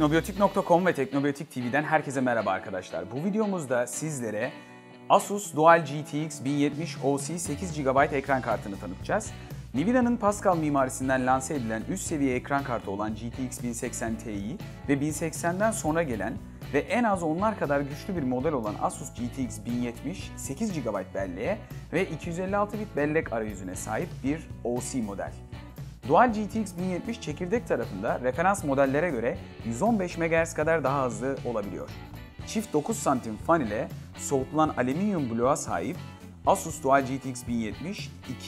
Teknobiyotik.com ve Teknobiyotik TV'den herkese merhaba arkadaşlar. Bu videomuzda sizlere Asus Dual GTX 1070 OC 8 GB ekran kartını tanıtacağız. Nvidia'nın Pascal mimarisinden lanse edilen üst seviye ekran kartı olan GTX 1080 Ti ve 1080'den sonra gelen ve en az onlar kadar güçlü bir model olan Asus GTX 1070 8 GB belleğe ve 256 bit bellek arayüzüne sahip bir OC model. Dual GTX 1070 çekirdek tarafında referans modellere göre 115 MHz kadar daha hızlı olabiliyor. Çift 9 santim fan ile soğutulan alüminyum bloğa sahip Asus Dual GTX 1070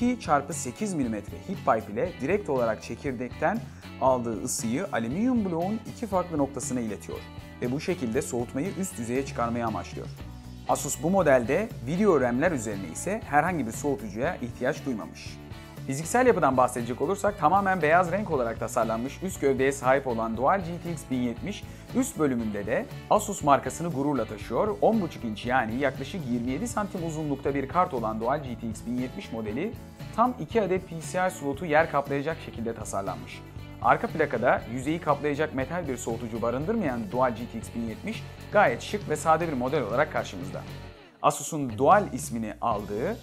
2x8 mm heat pipe ile direkt olarak çekirdekten aldığı ısıyı alüminyum bloğun iki farklı noktasına iletiyor ve bu şekilde soğutmayı üst düzeye çıkarmayı amaçlıyor. Asus bu modelde video RAM'ler üzerine ise herhangi bir soğutucuya ihtiyaç duymamış. Fiziksel yapıdan bahsedecek olursak tamamen beyaz renk olarak tasarlanmış üst gövdeye sahip olan Dual GTX 1070 üst bölümünde de Asus markasını gururla taşıyor. 10,5 inç yani yaklaşık 27 santim uzunlukta bir kart olan Dual GTX 1070 modeli tam 2 adet PCI slotu yer kaplayacak şekilde tasarlanmış. Arka plakada yüzeyi kaplayacak metal bir soğutucu barındırmayan Dual GTX 1070 gayet şık ve sade bir model olarak karşımızda. Asus'un Dual ismini aldığı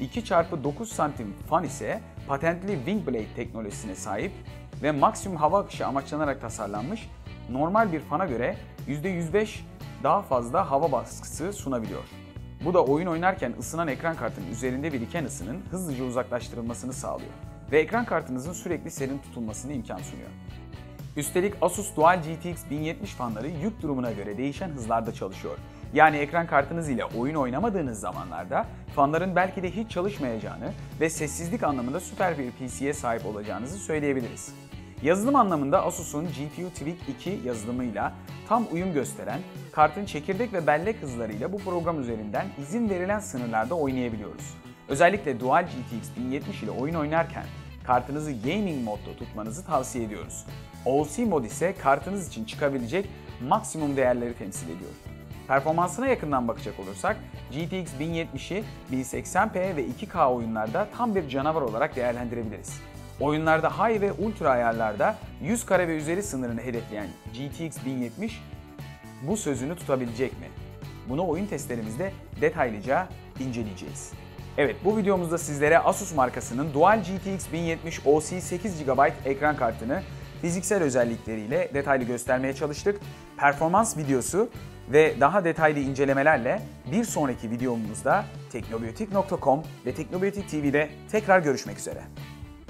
2x9 santim fan ise patentli Wingblade teknolojisine sahip ve maksimum hava akışı amaçlanarak tasarlanmış, normal bir fana göre %105 daha fazla hava baskısı sunabiliyor. Bu da oyun oynarken ısınan ekran kartının üzerinde biriken ısının hızlıca uzaklaştırılmasını sağlıyor ve ekran kartınızın sürekli serin tutulmasına imkan sunuyor. Üstelik Asus Dual GTX 1070 fanları yük durumuna göre değişen hızlarda çalışıyor. Yani ekran kartınız ile oyun oynamadığınız zamanlarda fanların belki de hiç çalışmayacağını ve sessizlik anlamında süper bir PC'ye sahip olacağınızı söyleyebiliriz. Yazılım anlamında Asus'un GPU Tweak 2 yazılımıyla tam uyum gösteren, kartın çekirdek ve bellek hızlarıyla bu program üzerinden izin verilen sınırlarda oynayabiliyoruz. Özellikle Dual GTX 1070 ile oyun oynarken kartınızı gaming modda tutmanızı tavsiye ediyoruz. OC mod ise kartınız için çıkabilecek maksimum değerleri temsil ediyor. Performansına yakından bakacak olursak GTX 1070'i 1080p ve 2K oyunlarda tam bir canavar olarak değerlendirebiliriz. Oyunlarda high ve ultra ayarlarda 100 kare ve üzeri sınırını hedefleyen GTX 1070 bu sözünü tutabilecek mi? Bunu oyun testlerimizde detaylıca inceleyeceğiz. Evet, bu videomuzda sizlere Asus markasının Dual GTX 1070 OC 8 GB ekran kartını fiziksel özellikleriyle detaylı göstermeye çalıştık. Performans videosu ve daha detaylı incelemelerle bir sonraki videomuzda teknobiyotik.com ve Teknobiyotik TV'de tekrar görüşmek üzere.